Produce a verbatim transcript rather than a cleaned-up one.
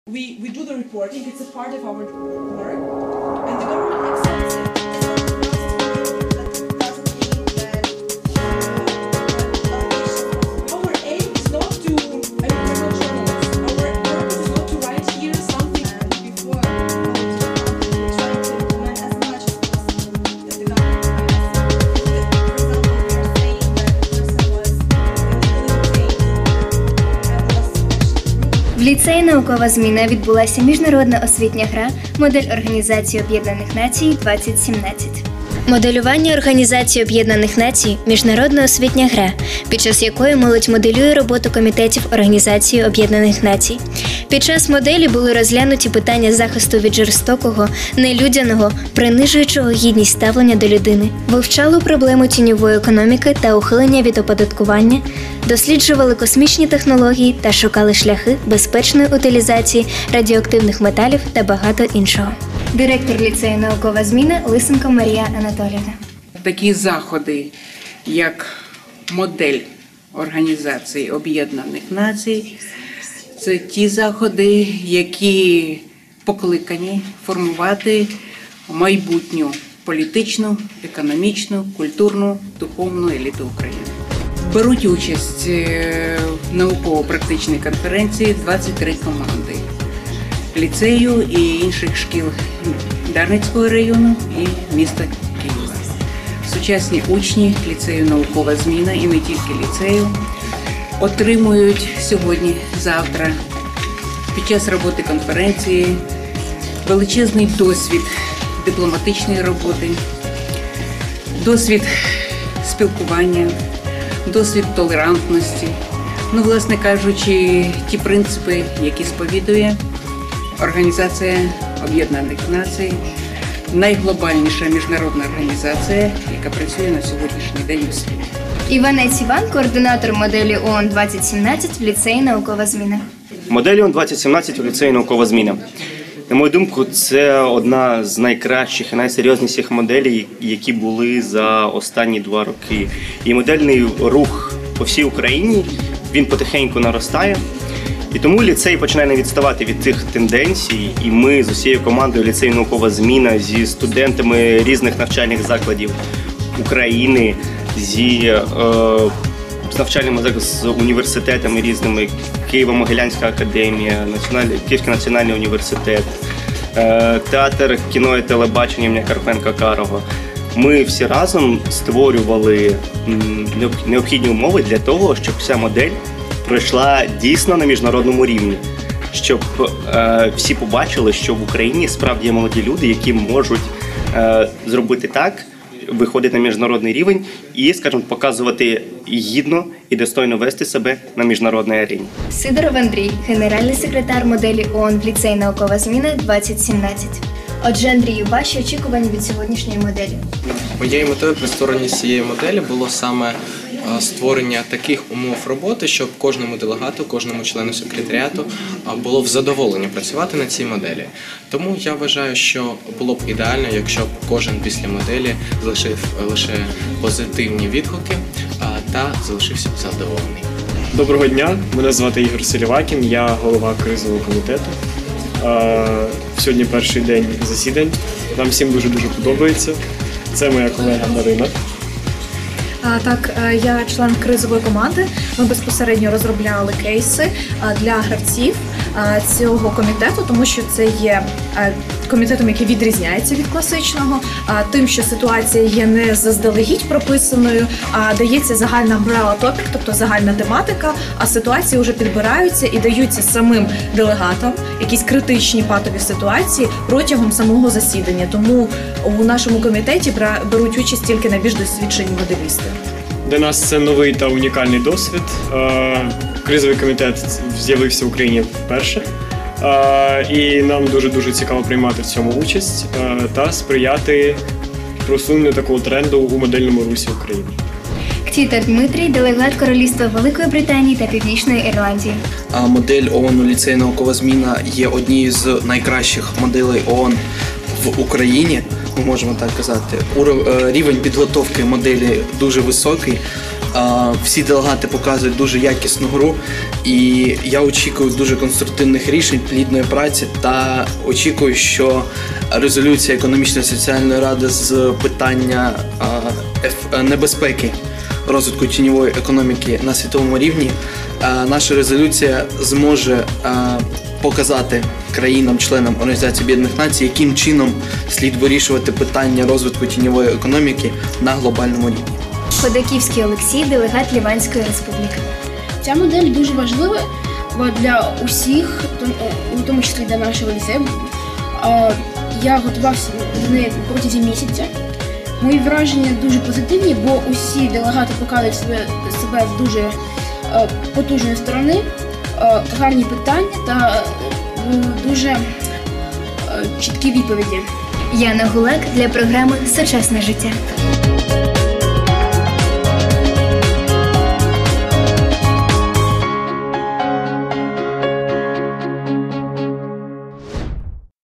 We, we do the reporting, it's a part of our work, and the government accepts it. Our aim is not to, I mean, we're not journalists. Our purpose is not to write here something before we try to implement as much as possible that the government В ліцеї «Наукова зміна» відбулася міжнародна освітня гра «Модель Організації Об'єднаних Націй двадцять сімнадцять». Моделювання Організації Об'єднаних Націй – міжнародна освітня гра, під час якої молодь моделює роботу комітетів Організації Об'єднаних Націй. Під час моделі були розглянуті питання захисту від жорстокого, нелюдяного, принижуючого гідність ставлення до людини, вивчали проблему тіньової економіки та ухилення від оподаткування, досліджували космічні технології та шукали шляхи безпечної утилізації радіоактивних металів та багато іншого. Директор ліцею «Наукова зміна» Лисенко Марія Анатоліївна. Такі заходи, як модель Організації Об'єднаних Націй, це ті заходи, які покликані формувати майбутню політичну, економічну, культурну, духовну еліту України. Беруть участь в науково-практичній конференції двадцять три команди ліцею і інших шкіл Дарницького району і міста Києва. Сучасні учні ліцею «Наукова зміна» і не тільки ліцею отримують сьогодні, завтра, під час роботи конференції величезний досвід дипломатичної роботи, досвід спілкування, досвід толерантності, ну, власне кажучи, ті принципи, які сповідує Організація Об'єднаних Націй, найглобальніша міжнародна організація, яка працює на сьогоднішній день у світі. Іванець Іван, координатор моделі ООН двадцять сімнадцять в ліцеї «Наукова зміна». Модель ООН двадцять сімнадцять у ліцеї «Наукова зміна». На мою думку, це одна з найкращих і найсерйозніших моделей, які були за останні два роки. І модельний рух по всій Україні, він потихеньку наростає. І тому ліцей починає не відставати від цих тенденцій, і ми з усією командою ліцею «Наукова зміна», зі студентами різних навчальних закладів України, зі е, з навчальними з університетами різними, Києво-Могилянська академія, Національний, Київський національний університет, е, театр кіно і телебачення імені Карпенка-Карого. Ми всі разом створювали необхідні умови для того, щоб ця модель пройшла дійсно на міжнародному рівні, щоб е, всі побачили, що в Україні справді є молоді люди, які можуть е, зробити так, виходити на міжнародний рівень і, скажімо, показувати гідно і достойно вести себе на міжнародній арені. Сидоров Андрій, генеральний секретар моделі ООН в ліцеї «Наукова зміна» двадцять сімнадцять. Отже, Андрію, ваші очікування від сьогоднішньої моделі? Моєю метою при створенні цієї моделі було саме створення таких умов роботи, щоб кожному делегату, кожному члену секретаріату було в задоволенні працювати на цій моделі. Тому я вважаю, що було б ідеально, якщо б кожен після моделі залишив лише позитивні відгуки та залишився б задоволений. Доброго дня, мене звати Ігор Селівакін, я голова кризового комітету. Сьогодні перший день засідань, нам всім дуже-дуже подобається. Це моя колега Марина. Так, я член кризової команди. Ми безпосередньо розробляли кейси для гравців цього комітету, тому що це є комітетом, який відрізняється від класичного, тим, що ситуація є не заздалегідь прописаною, а дається загальна umbrella topic, тобто загальна тематика, а ситуації вже підбираються і даються самим делегатам, якісь критичні патові ситуації протягом самого засідання. Тому у нашому комітеті беруть участь тільки найбільш досвідчені моделісти. Для нас це новий та унікальний досвід. Кризовий комітет з'явився в Україні вперше. І нам дуже-дуже цікаво приймати в цьому участь та сприяти просуненню такого тренду у модельному русі України. Ктітар Дмитрій, делегат Королівства Великої Британії та Північної Ірландії. Модель ООН у ліцеї «Наукова зміна» є однією з найкращих моделей ООН в Україні, ми можемо так казати. Рівень підготовки моделі дуже високий. А, Всі делегати показують дуже якісну гру, і я очікую дуже конструктивних рішень, плідної праці та очікую, що резолюція економічної і соціальної ради з питання а, еф- небезпеки розвитку тіньової економіки на світовому рівні, а, наша резолюція зможе а, показати країнам-членам Організації Об'єднаних Націй, яким чином слід вирішувати питання розвитку тіньової економіки на глобальному рівні. Ходаківський Олексій, делегат Ліванської республіки. Ця модель дуже важлива для усіх, у тому числі для нашого ліцею. Я готувався до неї протягом місяця. Мої враження дуже позитивні, бо усі делегати показують себе, себе з дуже потужної сторони, гарні питання та дуже чіткі відповіді. Яна Гулак для програми «Сучасне життя».